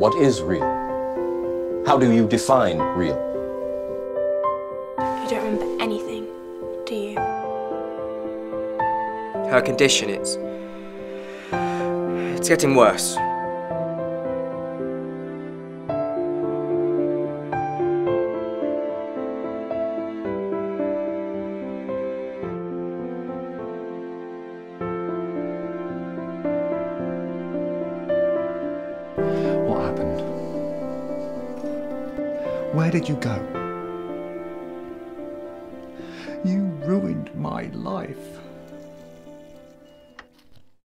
What is real? How do you define real? You don't remember anything, do you? Her condition, it's getting worse. What happened? Where did you go? You ruined my life.